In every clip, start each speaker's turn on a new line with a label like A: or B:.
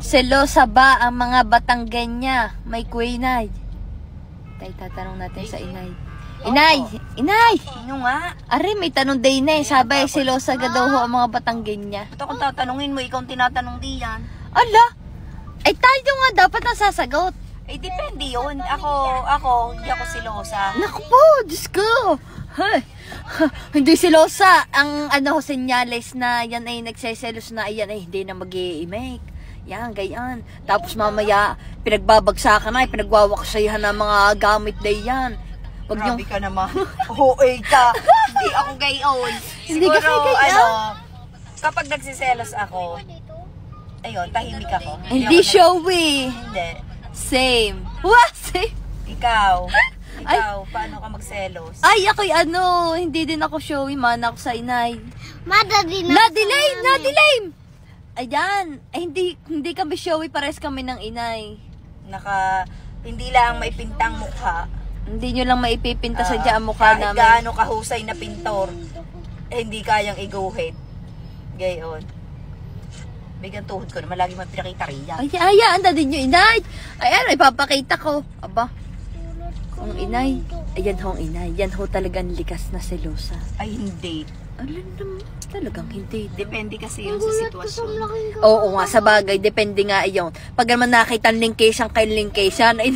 A: Selosa ba ang mga Batanggenya? May kuinay. Tay, tatanong natin sa inay. Inay! Inay!
B: Ano nga?
A: Ari, may tanong day na eh. Sabay, selosa ga daw ho ang mga Batanggenya.
B: Ba't akong tatanungin mo? Ikaw ang tinatanong diyan.
A: Ala! Ay, tayo nga dapat nasasagot.
B: Eh, depende yun. Ako, hindi ako silosa.
A: Naku po, Diyos ko. Hay. Hindi selosa. Ang senyales na yan ay nagseselos na yan ay hindi na mag-i-make. Yan, ganyan. Tapos mamaya, pinagbabagsakan na, pinagwawaksayahan ng mga gamit na yan. Wag
B: Grabe ka naman. Hoy ka. Hindi ako gayon.
A: Hindi ka
B: Siguro,
A: gayon.
B: kapag nagsiselos ako, ayun, tahimik ako.
A: Hindi
B: ako
A: showy.
B: Hindi.
A: Same. What? Same?
B: Ikaw, paano ka magselos?
A: Ay, ako'y hindi din ako showy man ako sa inay.
C: Madali
A: Nadilame! Ayan. Ay, hindi kami showy, pares kami ng inay.
B: Hindi lang may pintang mukha.
A: Hindi nyo lang maipipinta sa dyan ang mukha
B: kahit
A: namin.
B: gaano kahusay na pintor, hindi kayang iguhit. Gayon. Bigyan tuhod ko naman, lagi mo pinakita riyan.
A: Ay, anda din nyo, inay. Ayan, ipapakita ko. Aba, ang inay. Ayan ho ang inay. Yan ho talagang likas na selosa.
B: Ay, hindi.
A: Alam naman, talagang hindi.
B: Depende kasi yun sa sitwasyon.
A: Oo nga, sa bagay, depende nga iyon. Pag naman nakita ang linkation kay linkation, ay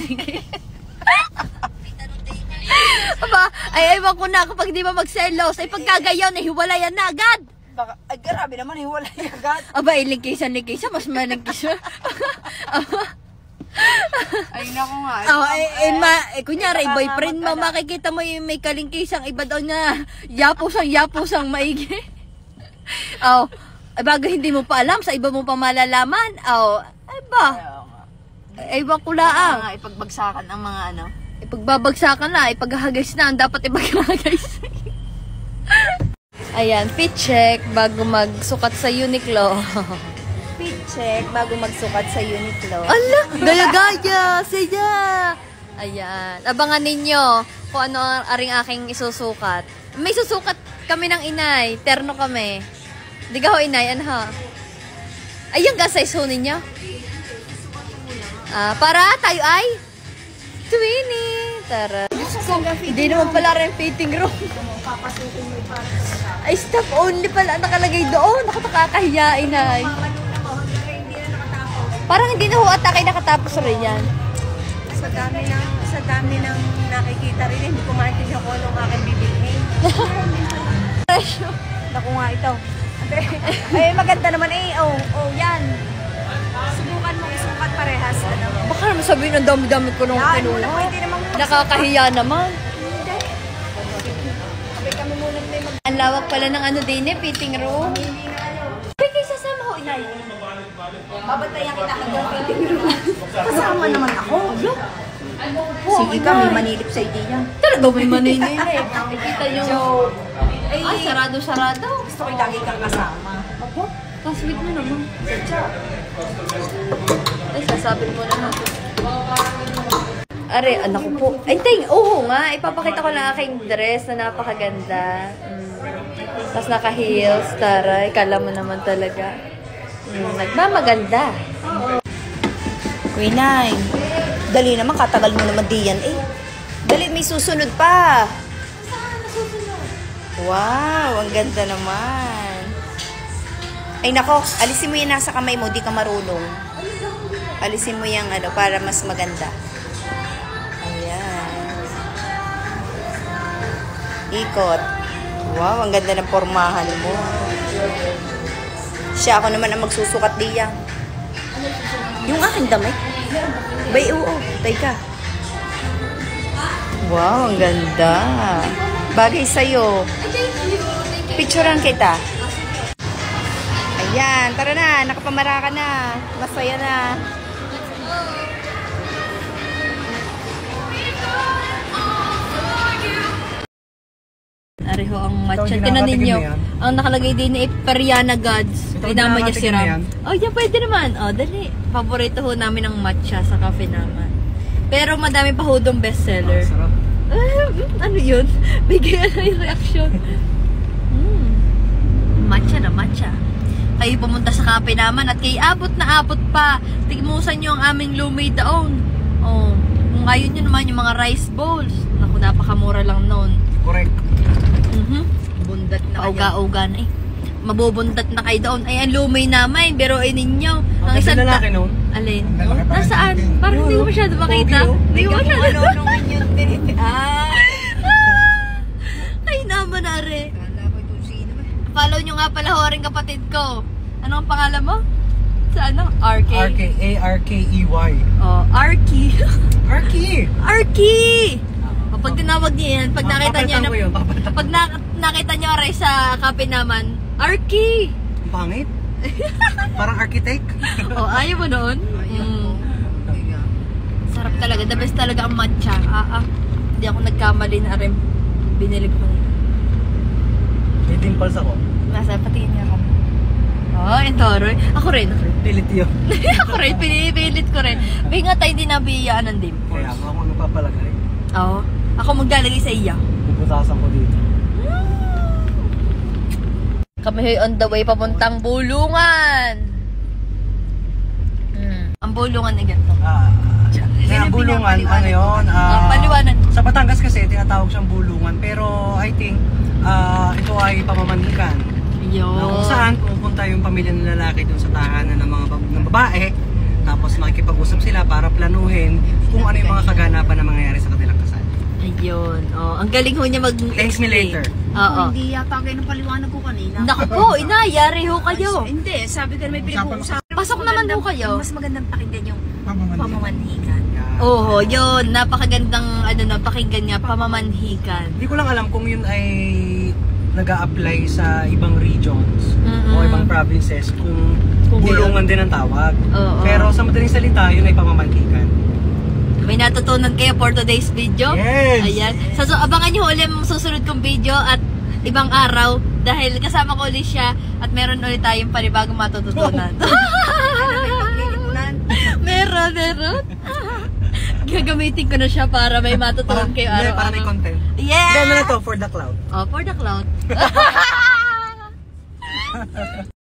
A: aba, ay ewan ko na kapag di ba magselos, ay pagkagayaw, nahiwalayan na agad.
B: Baka, ay grabe naman, hiwalay agad.
A: Aba, ay linkation, mas malingkison.
B: Ay, naku nga.
A: Kunyari, boyfriend mo, makikita mo yung may kalingkisang iba daw na yapusang maigi. Bago hindi mo pa alam, sa iba mo pa malalaman. Ewan ko laang.
B: Ipagbagsakan ang mga
A: Ipagbabagsakan na, ipaghahagis na, ang dapat ipaghahagis. Ayan, fit check bago magsukat sa Uniqlo.
B: Fit check bago magsukat sa Uniqlo.
A: Ala, gaya-gaya, saya. Ayan, abangan ninyo kung ano ang aring aking isusukat. May susukat kami ng inay, terno kami. Di ka ho inay, ano ha? Ayun ka size ho ninyo. Para tayo ay Twinnie. Tara. Hindi naman pala rin fitting room. Ay, staff only pala nakalagay doon. Nakakahiya, inay. Parang hindi na ho ata kayo nakatapos rin yan.
B: Sa dami ng nakikita rin, hindi ko maintindihan kung anong aking bibilhin. Naku nga ito. Ay, maganda naman yan. Subukan mo isukat parehas.
A: Baka naman sabihin ang dami-dami ko nung kinuha. Nakakahiya naman. Ang lawak pala ng din fitting room.
B: Kaya sasama ko, inay. Babantayan kita hanggang fitting room. Kasama naman ako. Sige ka, may manilip sa idea.
A: Talaga may manilip eh. Nakikita nyo. Ay, sarado-sarado.
B: Gusto ko lagi kang kasama.
A: Ako? Kasweet mo naman. Ay, sasabi mo na natin. Are, anak ko po. Ay, oo nga. Ipapakita ko lang aking dress na napakaganda. Tapos naka-heels. Taray, kala mo naman talaga. Nagmamaganda.
B: Kuinay, dali naman, katagal mo naman diyan eh. Dali, may susunod pa. Wow, ang ganda naman. Ay nako, alisin mo yung nasa kamay mo, di ka marunong. Alisin mo yung para mas maganda. Ayan. Ikot. Wow, ang ganda ng pormahan mo. Siya, ako naman ang magsusukat diyan. Yung aking damit. Bay, oo. Teka. Wow, ang ganda. Bagay sa'yo. Picturean kita. Ayan, tara na. Nakapamara ka na. Masaya na.
A: Ariho ang matcha. Tinan ninyo. Ang nakalagay din ay Periana Gods. Idama niya si Ram. Oh, yan pwede naman. Oh, dali. Paborito ho namin ang matcha sa cafe naman. Pero madami pa ho doon bestseller. Ano yun? Bigyan na yung reaction. Matcha na matcha. Kayo pumunta sa cafe naman at kayo abot na abot pa. tigmusan nyo ang aming lumay daon. Oh, kung ngayon nyo naman yung mga rice bowls. Naku, napakamura lang noon.
C: Correct.
B: Bundat na kayo.
A: Pauga-uga na eh. Mabubundat na kayo doon. Ay, ang lumay namin. Pero ninyo. Ang
C: Ang
A: isang
C: lalaki noon.
A: Alin? Nasaan? Parang hindi ko masyado makita. Hindi ko masyado.
B: Ano yun?
A: Ay, naman are.
B: Kala ko ito sino ba?
A: Follow nyo nga pala ho rin kapatid ko. Ano ang pangalan mo? Sa ano? RK?
C: A-R-K-E-Y.
A: Oh, Arky.
C: Arky!
A: Arky! O, pag tinawag niya yan, pag nakita niya
C: Papalitan ko yun, papalitan.
A: pag nakita niyo aray sa kape naman, Arky!
C: Ang pangit. Parang architect.
A: Oh, ayaw mo noon? Sarap talaga. The best talaga ang matcha. Hindi ako nagkamali na rin. Binili ko na.
C: May dimples ako.
A: Nasa, patingin niya ako. Oh, entoroy. Ako rin.
C: Pilit yun.
A: Ako rin. Pinipilit ko rin. May nga tayo dinabiyaan ng dimples.
C: Kaya ako nagpapalagay.
A: Oo. Ako maglalagay sa iya.
C: Puputasan ko dito.
A: Kami hoy on the way papuntang Bulungan. Ang Bulungan ay ganito.
C: Kaya bulungan, ano yun?
A: Paliwanag.
C: Sa Batangas kasi, tinatawag siyang bulungan. Pero I think, ito ay pamamanhikan.
A: Yun.
C: Kung saan pupunta yung pamilya ng lalaki dun sa tahanan ng mga ng babae. Tapos makikipag-usap sila para planuhin kung ano yung mga kaganapan na mangyayari sa kanilang kasal.
A: Ayun. Oh, ang galing ho niya mag-explain.
C: Thanks me later.
A: Oo.
B: Hindi yata kayo ng paliwanag ko kanina.
A: Naku po, inayari ho kayo.
B: Hindi, sabi ko na may pinag-uusapan.
A: Pasok naman ho kayo.
B: Mas magandang pakinggan yung pamamanhikan.
A: Oo, yun. Napakagandang, pakinggan niya, pamamanhikan.
C: Hindi ko lang alam kung yun ay nag-a-apply sa ibang regions o ibang provinces kung bulungan din ang tawag.
A: Oo.
C: Pero sa madaling salita, yun ay pamamanhikan.
A: May natutunan kayo for today's video?
C: Yes!
A: Ayan. So, abangan nyo ulit ang susunod kong video at ibang araw dahil kasama ko ulit siya at meron ulit tayong panibagong matututunan. meron. Gagamitin ko na siya para may matutunan kayo araw-araw.
C: Para may content.
A: Yeah!
C: Then na to for the cloud.
A: Oh, for the cloud.